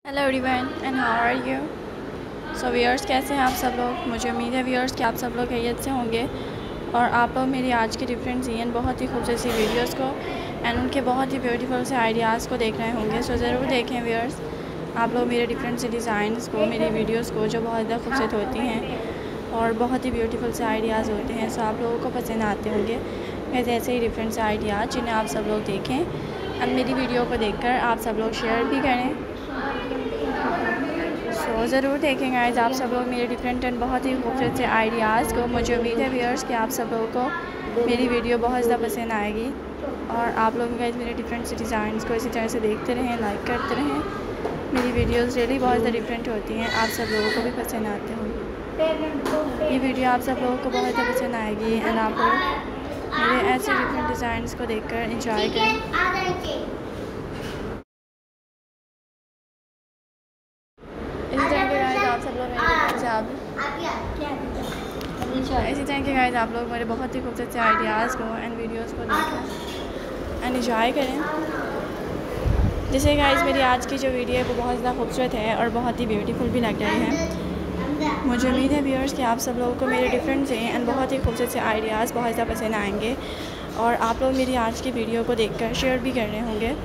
Hello everyone and how are you. So viewers, कैसे हैं आप सब लोग। मुझे उम्मीद है व्यूअर्स कि आप सब लोग खैरियत से होंगे और आप लोग मेरी आज की डिफरेंट सी एंड बहुत ही खूबसूरत सी वीडियोस को एंड उनके बहुत ही ब्यूटीफुल से आइडियाज़ को देख रहे होंगे। सो ज़रूर देखें व्यूअर्स, आप लोग मेरे डिफरेंट से डिज़ाइंस को, मेरी वीडियोस को जो बहुत ज़्यादा खूबसूरत होती हैं और बहुत ही ब्यूटीफुल से आइडियाज़ होते हैं, सो आप लोगों को पसंद आते होंगे। वैसे ऐसे ही डिफरेंट से आइडियाज़ जिन्हें आप सब लोग देखें एंड मेरी वीडियो को देखकर आप सब लोग शेयर भी करें। तो ज़रूर देखें गाइस आप सब लोग मेरे डिफरेंट एंड बहुत ही खूबसूरत से आइडियाज़ को। मुझे उम्मीद है व्यूअर्स कि आप सब लोगों को मेरी वीडियो बहुत ज़्यादा पसंद आएगी और आप लोग गाइस मेरे डिफरेंट से डिज़ाइंस को इसी तरह से देखते रहें, लाइक करते रहें। मेरी वीडियोस रियली बहुत ज़्यादा डिफरेंट होती हैं, आप सब लोगों को भी पसंद आते होंगे। ये वीडियो आप सब लोगों को बहुत ज़्यादा पसंद आएगी एंड आप लोग मेरे ऐसे डिफरेंट डिज़ाइंस को देखकर इंजॉय करें। इसी तरह के गाइस आप सब लोग मेरे बहुत ही खूबसूरत से आइडियाज़ को एंड वीडियोस को देखें एंड इंजॉय करें। जैसे गाइस मेरी आज की जो वीडियो है वो बहुत ज़्यादा खूबसूरत है और बहुत ही ब्यूटीफुल भी लग रही है। मुझे उम्मीद है व्यूअर्स कि आप सब लोगों को मेरे डिफरेंट से एंड बहुत ही खूबसूरत से आइडियाज़ बहुत ज़्यादा पसंद आएंगे और आप लोग मेरी आज की वीडियो को देखकर शेयर भी कर रहे होंगे।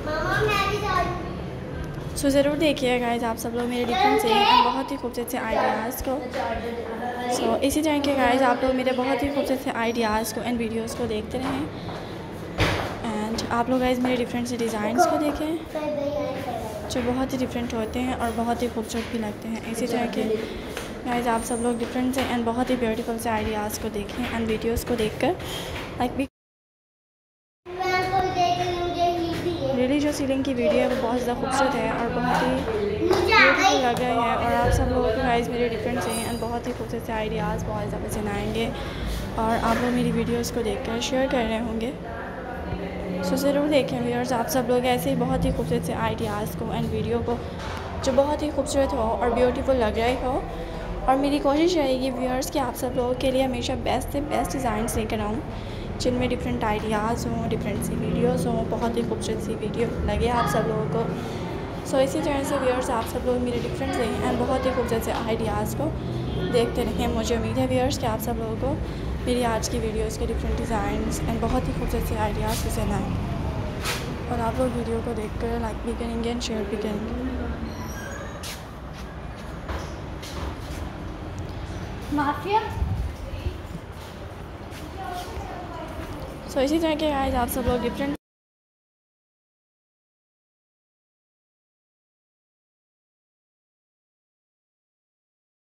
सो ज़रूर देखिए गाइस आप सब लोग मेरे डिफरेंट से एंड बहुत ही खूबसूरत से आइडियाज़ को। सो इसी तरह के गाइस आप लोग मेरे बहुत ही खूबसूरत से आइडियाज़ को एंड वीडियोस को देखते रहें एंड आप लोग गाइस मेरे डिफरेंट से डिज़ाइंस को देखें जो बहुत ही डिफरेंट होते हैं और बहुत ही खूबसूरत भी लगते हैं। इसी तरह के गाइस आप सब लोग डिफरेंट से एंड बहुत ही ब्यूटीफुल से आइडियाज़ को देखें एंड वीडियोज़ को देखकर लाइक भी रियली जो सीलिंग की वीडियो है वो बहुत ज़्यादा खूबसूरत है और बहुत ही ब्यूटीफुल लग रही है और आप सब लोगों को गाइस मेरे डिफरेंट से एंड बहुत ही खूबसूरत से आइडियाज़ बहुत ज़्यादा पसंद आएंगे और आप लोग मेरी वीडियोस को देखकर शेयर कर रहे होंगे। सो ज़रूर देखें व्यूअर्स, आप सब लोग ऐसे ही बहुत ही खूबसूरत से आइडियाज़ को एंड वीडियो को जो बहुत ही खूबसूरत हो और ब्यूटीफुल लग रही हो। और मेरी कोशिश रहेगी व्यूअर्स कि आप सब लोगों के लिए हमेशा बेस्ट से बेस्ट डिज़ाइंस लेकर आऊँ जिनमें डिफरेंट आइडियाज़ हों, डिफरेंट सी वीडियोस हों, बहुत ही खूबसूरत सी वीडियो लगे आप सब लोगों को। सो इसी तरह से व्यूअर्स आप सब लोग मेरे डिफरेंट से एंड बहुत ही खूबसूरत से आइडियाज़ को देखते रहें। मुझे उम्मीद है व्यूअर्स कि आप सब लोगों को मेरी आज की वीडियोस के डिफरेंट डिज़ाइंस एंड बहुत ही खूबसूरत से आइडियाज़ पसंद आएँ और आप लोग वीडियो को देखकर लाइक भी करेंगे एंड शेयर भी करेंगे। माफिया सो इसी तरह के गाइस आप सब लोग डिफरेंट